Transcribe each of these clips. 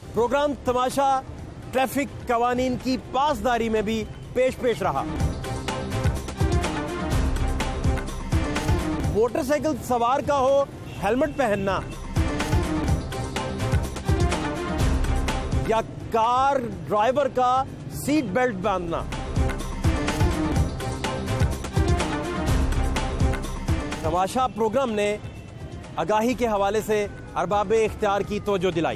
Programme तमाशा traffic कवानीन की पासदारी में भी पेश रहा। मोटरसाइकिल सवार का हो हेलमेट पहनना या कार ड्राइवर का सीट बेल्ट बांधना, तमाशा प्रोग्राम ने आगाही के हवाले से अरबाबे इख्तियार की तवज्जो दिलाई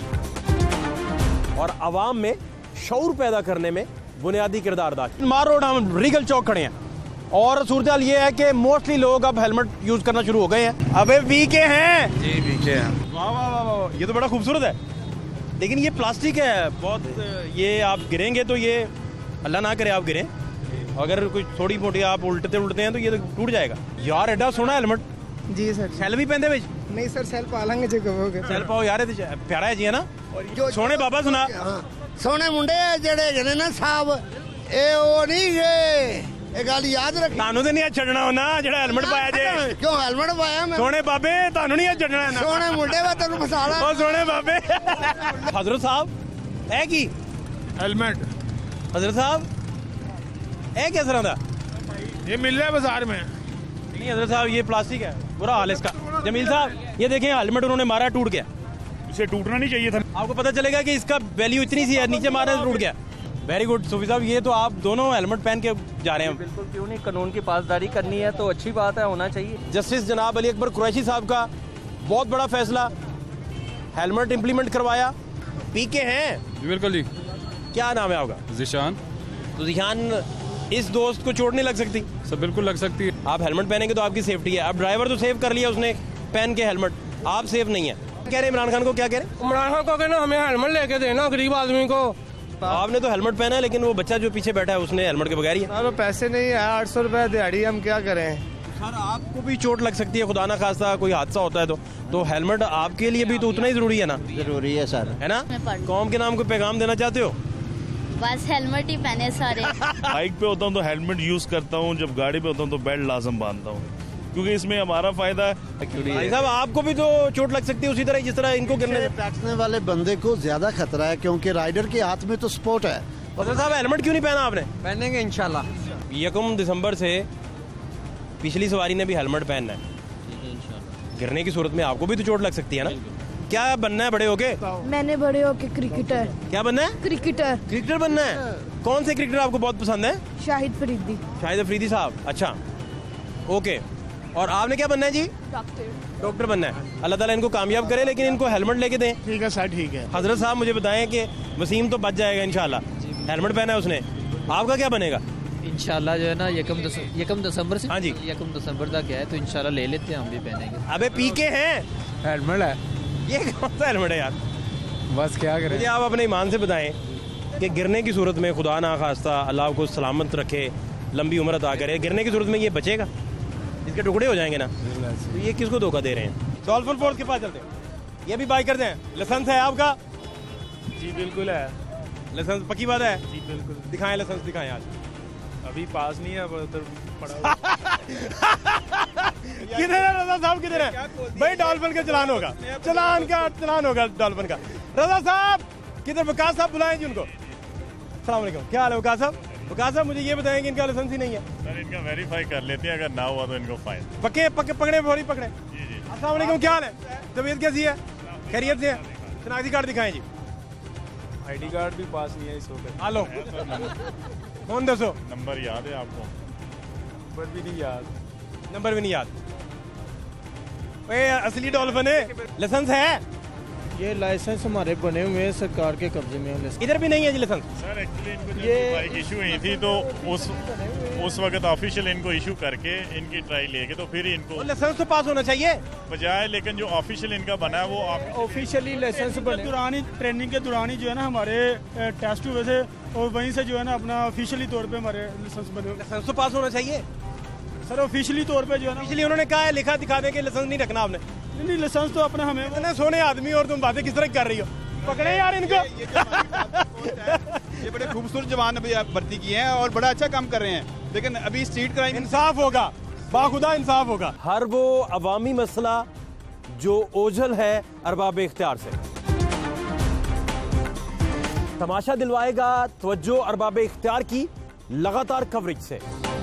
और आवाम में शऊर पैदा करने में बुनियादी किरदार अदा किया। मार रोड हम रीगल चौक खड़े हैं और सूरत ये है कि मोस्टली लोग अब हेलमेट यूज करना शुरू हो गए हैं। अबे वीके हैं जी, वीके हैं। वाह वाह वाह वाह, ये तो बड़ा खूबसूरत है, लेकिन ये प्लास्टिक है बहुत, ये आप गिरेंगे तो ये अल्लाह ना करे आप गिरें, अगर कोई थोड़ी मोटी आप उल्टते हैं तो ये तो टूट जाएगा। यार एडा सोना हेलमेट जी सर। सेल भी पहनते बिच नहीं सर, सेल पा लेंगे जो कहोगे। सेल पाओ यार, ये तो प्यारा है जी, है ना। सोने बाबा सुना सोने मुंडे जेड़े जने ना साहब ए ओ नहीं ये गल याद रख। तानू ते नहीं छड़ना होना जेड़ा हेलमेट पाया जे। क्यों हेलमेट पाया मैं? सोने बाबे तानू नहीं छड़ना है ना। सोने मुंडे वा तेनु फसाला। ओ सोने बाबे। हजरत साहब है की हेलमेट हजरत साहब है किस तरह दा? ये मिल रहा है बाजार में। नहीं हजरत साहब ये प्लास्टिक है, बुरा हाल है इसका। जमील साहब ये देखें हेलमेट उन्होंने मारा टूट गया, इसे टूटना नहीं चाहिए था। आपको पता चलेगा कि इसका वैल्यू इतनी सी है, नीचे मारा टूट गया। वेरी गुड सूफी साहब, ये तो आप दोनों हेलमेट पहन के जा रहे हैं। बिल्कुल, क्यों नहीं, कानून की पासदारी करनी है तो अच्छी बात है, होना चाहिए। जस्टिस जनाब अली अकबर कुरैशी साहब का बहुत बड़ा फैसला, हेलमेट इंप्लीमेंट करवाया। पीके हैं बिल्कुल जी। क्या नाम है आपका? जिशान। तो जिशान इस दोस्त को चोट नहीं लग सकती? सब बिल्कुल लग सकती है। आप हेलमेट पहनेंगे तो आपकी सेफ्टी है। अब ड्राइवर तो सेव कर लिया उसने पहन के हेलमेट, आप सेफ नहीं है। कह रहे इमरान खान को, क्या कह रहे? इमरान खान को कहना हमें हेलमेट लेके देना गरीब आदमी को। आपने तो हेलमेट पहना है, लेकिन वो बच्चा जो पीछे बैठा है उसने हेलमेट के बगैर ही है। पैसे नहीं है, 800 रुपए दिहाड़ी, हम क्या करें? सर आपको भी चोट लग सकती है, खुदा ना खास्ता कोई हादसा होता है तो हेलमेट आपके लिए भी तो उतना ही जरूरी है ना। जरूरी है सर, है ना। कौम के नाम को पैगाम देना चाहते हो? बस हेलमेट ही पहने सारे। बाइक पे होता हूँ तो हेलमेट यूज करता हूँ, जब गाड़ी पे होता हूँ तो बेल्ट लाजम बांधता हूँ, क्योंकि इसमें हमारा फायदा है। भाई साहब आपको भी तो चोट लग सकती है उसी तरह जिस तरह इनको गिरने बैठने वाले बंदे को ज्यादा खतरा है, क्योंकि राइडर के हाथ में तो स्पोर्ट है। साहब हेलमेट क्यों नहीं पहना आपने? पहनेंगे इंशाल्लाह। 1 दिसंबर से पिछली सवारी ने भी हेलमेट पहनना है। गिरने की सूरत में आपको भी तो चोट लग सकती है ना। क्या बनना है बड़े होके? मैंने बड़े होके क्रिकेटर। क्या बनना है? क्रिकेटर। क्रिकेटर बनना है। कौन से क्रिकेटर आपको बहुत पसंद है? शाहिद फरीदी। शाहिद अफरीदी साहब, अच्छा ओके। और आपने क्या बनना है जी? डॉक्टर बनना है। अल्लाह ताला इनको कामयाब करे, लेकिन इनको हेलमेट लेके दें। ठीक है सर, ठीक है। हजरत साहब मुझे बताएं कि वसीम तो बच जाएगा इंशाल्लाह, हेलमेट पहना है उसने, आपका क्या बनेगा? इंशाल्लाह जो है ना 1 दिसंबर से। हाँ जी 1 दिसंबर तक है, तो इंशाल्लाह ले लेते हैं, हम भी पहनेंगे। अबे पीके हैं हेलमेट है, ये कौन सा हेलमेट है यार? बस क्या करें। मुझे आप अपने ईमान से बताएं कि गिरने की सूरत में खुदा ना खास्ता अल्लाह को सलामत रखे, लंबी उम्र अता करे, गिरने की सूरत में ये बचेगा? इसके टुकड़े हो जाएंगे ना, तो ये किसको धोखा दे रहे हैं? डॉल्फिन फोर्स के पास चलते हैं, ये भी बाइक करते हैं। लाइसेंस है आपका? जी बिल्कुल है। लाइसेंस पक्की बात है? जी बिल्कुल। दिखाएं लाइसेंस, दिखाएं आज। अभी पास नहीं है, पड़ा किधर है रजा साहब, किधर है भाई? डॉल्फिन का चलान होगा, चलान होगा डॉल्फिन का। रजा साहब किधर? वकास साहब बुलाएं जी उनको। अस्सलाम वालेकुम, क्या हाल है वकास साहब? वकास साहब मुझे ये बताएं कि इनका लाइसेंस ही नहीं है। सर इनका वेरीफाई कर लेते हैं, अगर ना हुआ तो इनको फाइन। पक्के पकड़े फौरी पकड़े। जी जी। अस्सलाम वालेकुम, क्या हाल है? तबीयत कैसी है? खैरियत से है? शनाख्ती कार्ड दिखाएं जी। आईडी कार्ड भी पास नहीं है इस वक्त। हेलो कौन दसो? नंबर याद है आपको? नंबर भी नहीं याद। असली डॉल्फिन है। लाइसेंस है? ये लाइसेंस हमारे बने हुए हैं, सरकार के कब्जे में है। इधर भी नहीं है जी लाइसेंस। सर एक्चुअली इनको जब बाइक इशू हुई थी तो उस वक्त ऑफिशियल इनको इशू करके इनकी ट्राई लेके तो फिर इनको लाइसेंस तो पास होना चाहिए बजाय, लेकिन जो ऑफिशियल इनका बना है वो ऑफिशियली लाइसेंस बने। दौरान ही ट्रेनिंग के दौरान ही जो है ना हमारे टेस्ट हुए थे, और वहीं से जो है ना अपना ऑफिशियली तौर पे हमारे लाइसेंस बने। लाइसेंस तो पास होना चाहिए सर, ऑफिशियली तौर पे जो है ना, इसलिए उन्होंने कहा है, लिखा दिखा दे कि लाइसेंस नहीं रखना आपने। नहीं, लाइसेंस तो अपना हमें। इतने सोने आदमी और तुम बातें किस तरह कर रही हो? पकड़े यार इनको। ये बड़े खूबसूरत जवान अभी आप भर्ती किए हैं और बड़ा अच्छा काम कर रहे हैं, लेकिन अभी स्ट्रीट क्राइम। इंसाफ होगा, बाखुदा इंसाफ होगा। हर वो अवामी मसला जो ओझल है अरबाब इख्तियार से, तमाशा दिलवाएगा तवज्जो अरबाब इख्तियार की लगातार कवरेज से।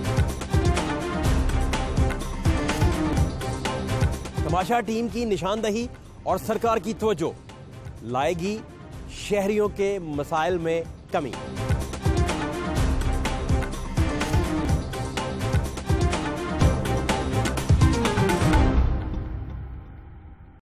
तमाशा टीम की निशानदही और सरकार की तवज्जो लाएगी शहरियों के मसाइल में कमी।